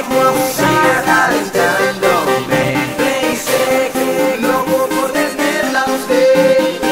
vamos a jugar calentándome. Pensé que loco por tenerla a usted.